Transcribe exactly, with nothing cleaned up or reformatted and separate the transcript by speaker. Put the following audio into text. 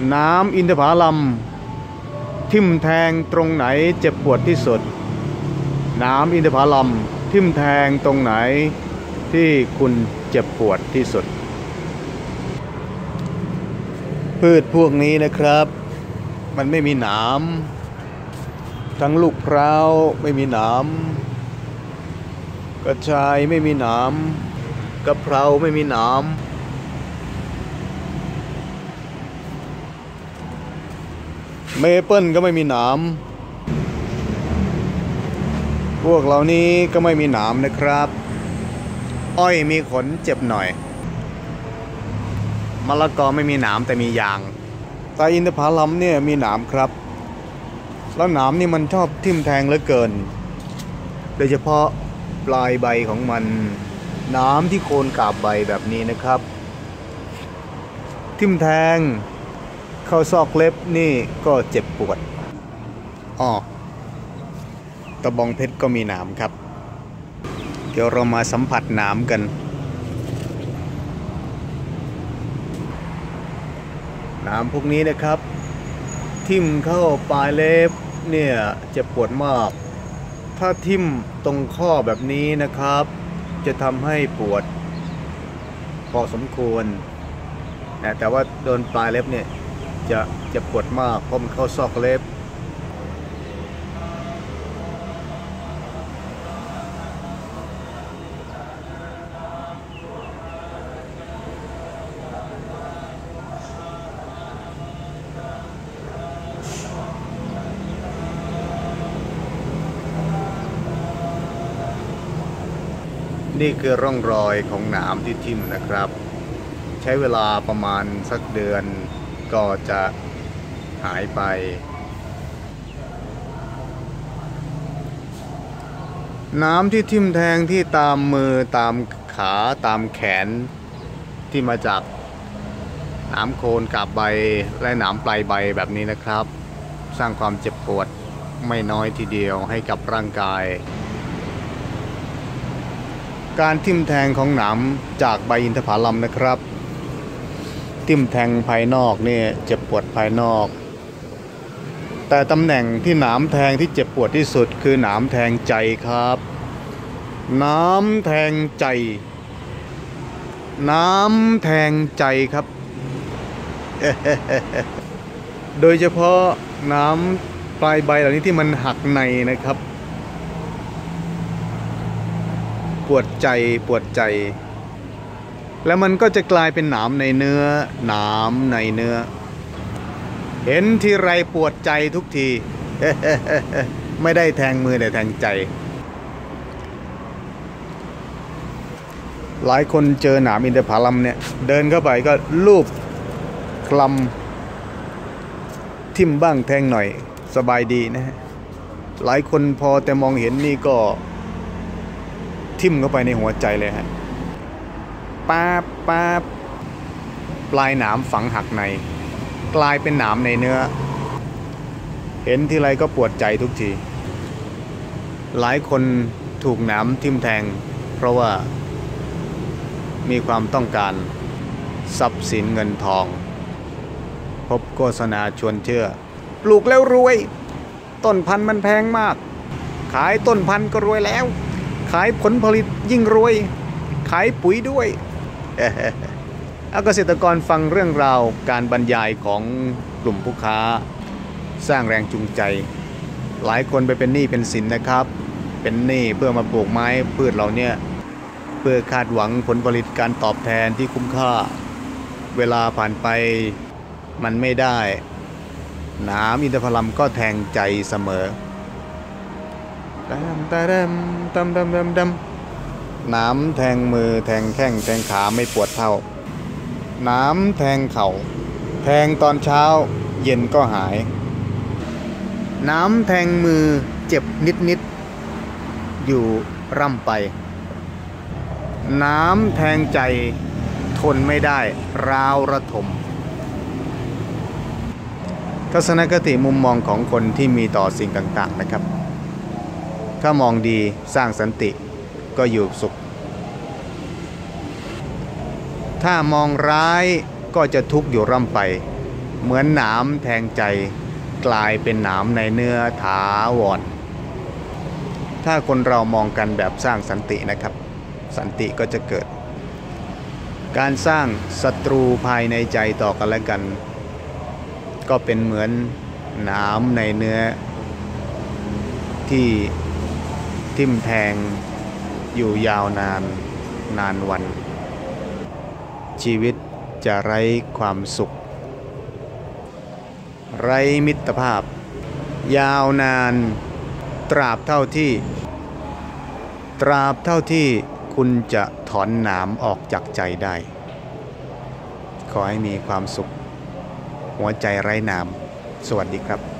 Speaker 1: น้ำอินทผลัมทิ่มแทงตรงไหนเจ็บปวดที่สุดน้ำอินทผลัมทิ่มแทงตรงไหนที่คุณเจ็บปวดที่สุดพืชพวกนี้นะครับมันไม่มีหนามทั้งลูกพร้าวไม่มีหนามกระชายไม่มีหนามกะเพราไม่มีหนามเมเปิ้ลก็ไม่มีหนามพวกเหล่านี้ก็ไม่มีหนามนะครับอ้อยมีขนเจ็บหน่อยมะละกอไม่มีหนามแต่มียางแต่อินทผลัมเนี่ยมีหนามครับแล้วหนามนี่มันชอบทิ่มแทงเหลือเกินโดยเฉพาะปลายใบของมันหนามที่โคนกาบใบแบบนี้นะครับทิ่มแทงเข้าซอกเล็บนี่ก็เจ็บปวดอ้อตะบองเพชรก็มีหนามครับเดี๋ยวเรามาสัมผัสหนามกันหนามพวกนี้นะครับทิ่มเข้าปลายเล็บเนี่ยเจ็บปวดมากถ้าทิ่มตรงข้อแบบนี้นะครับจะทำให้ปวดพอสมควรนะแต่ว่าโดนปลายเล็บเนี่ยจะจะปวดมากเพราะมันเข้าซอกเล็บนี่คือร่องรอยของหนามที่ทิ่มนะครับใช้เวลาประมาณสักเดือนก็จะหายไปน้ำที่ทิ่มแทงที่ตามมือตามขาตามแขนที่มาจากหนามโคนกาบใบและหนามปลายใบแบบนี้นะครับสร้างความเจ็บปวดไม่น้อยทีเดียวให้กับร่างกายการทิ่มแทงของหนามจากใบอินทผลัมนะครับทิ่มแทงภายนอกเนี่ยเจ็บปวดภายนอกแต่ตำแหน่งที่หนามแทงที่เจ็บปวดที่สุดคือหนามแทงใจครับหนามแทงใจหนามแทงใจครับ โดยเฉพาะหนามปลายใบเหล่านี้ที่มันหักในนะครับปวดใจปวดใจแล้วมันก็จะกลายเป็นหนามในเนื้อหนามในเนื้อเห็นทีไรปวดใจทุกที ไม่ได้แทงมือแต่แทงใจหลายคนเจอหนามอินทผลัมเนี่ยเดินเข้าไปก็ลูบคลำทิ่มบ้างแทงหน่อยสบายดีนะฮะหลายคนพอแต่มองเห็นนี่ก็ทิ่มเข้าไปในหัวใจเลยฮะป๊าบป๊าบปลายหนามฝังหักในกลายเป็นหนามในเนื้อเห็นทีไรก็ปวดใจทุกทีหลายคนถูกหนามทิ่มแทงเพราะว่ามีความต้องการทรัพย์สินเงินทองพบโฆษณาชวนเชื่อปลูกแล้วรวยต้นพันธุ์มันแพงมากขายต้นพันธุ์ก็รวยแล้วขายผลผลิตยิ่งรวยขายปุ๋ยด้วยเอาเกษตรกรฟังเรื่องราวการบรรยายของกลุ่มผู้ค้าสร้างแรงจูงใจหลายคนไปเป็นหนี้เป็นสินนะครับเป็นหนี้เพื่อมาปลูกไม้พืชเหล่านี้เพื่อคาดหวังผลผลิตการตอบแทนที่คุ้มค่าเวลาผ่านไปมันไม่ได้หนามอินทผลัมก็แทงใจเสมอตามตามตามตามตามตามหนามแทงมือแทงแข้งแทงขาไม่ปวดเท่าหนามแทงเข่าแทงตอนเช้าเย็นก็หายหนามแทงมือเจ็บนิดๆอยู่ร่ำไปหนามแทงใจทนไม่ได้ร้าวระทมทัศนคติมุมมองของคนที่มีต่อสิ่งต่างๆนะครับถ้ามองดีสร้างสันติก็อยู่สุขถ้ามองร้ายก็จะทุกข์อยู่ร่ำไปเหมือนหนามแทงใจกลายเป็นหนามในเนื้อถาวรถ้าคนเรามองกันแบบสร้างสันตินะครับสันติก็จะเกิดการสร้างศัตรูภายในใจต่อกันและกันก็เป็นเหมือนหนามในเนื้อที่ทิ่มแทงอยู่ยาวนานนานวันชีวิตจะไร้ความสุขไร้มิตรภาพยาวนานตราบเท่าที่ตราบเท่าที่คุณจะถอนหนามออกจากใจได้ขอให้มีความสุขหัวใจไร้หนามสวัสดีครับ